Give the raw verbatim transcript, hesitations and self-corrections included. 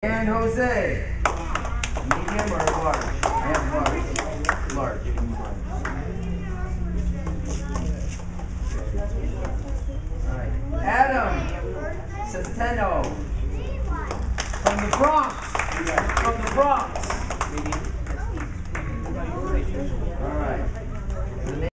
And Jose. Medium or large? I have large. Large. Alright. Adam Centeno. From the Bronx. From the Bronx.